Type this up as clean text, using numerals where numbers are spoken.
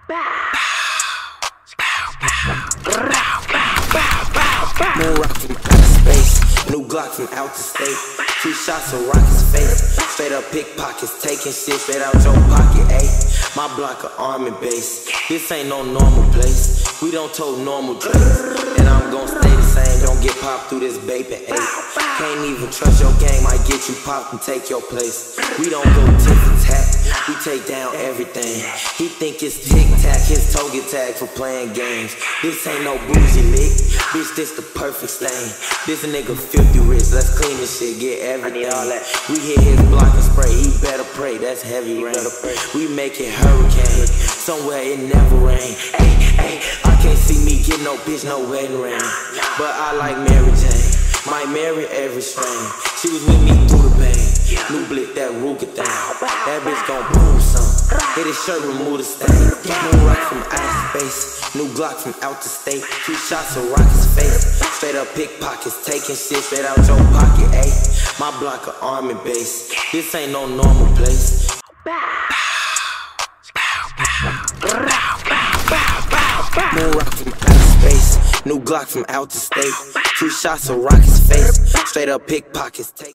Moon rock from outer space, new Glock from outer state. 2 shots of rocket's face, straight up pickpockets, taking shit straight out your pocket, ayy. My block a army base, this ain't no normal place. We don't tote normal drinks, and I'm gon' stay the same. Don't get popped through this vaping, ayy. Can't even trust your game, might get you popped and take your place. We don't go tit for tat, we take down everything. He think it's tic-tac, his toe get tagged for playing games. This ain't no bougie lick, bitch, this the perfect stain. This nigga filthy rich, let's clean this shit, get everything. We hit his block and spray, he better pray, that's heavy rain. We make it hurricane, somewhere it never rain. Ay, I can't see me get no bitch, no wedding ring. But I like Mary Jane, might marry every strain. She was with me through the pain, new blick that Ruger thing. That bitch gon' boom some, hit his shirt, remove the stain. Moon rock from outer space, new Glock from outer state. 2 shots of rocket's face, straight up pickpockets, taking shit straight out your pocket, ayy. My block a army base, this ain't no normal place. Moon rock from outer space, new Glock from outer state. 2 shots of rocket's face, straight up pickpockets, take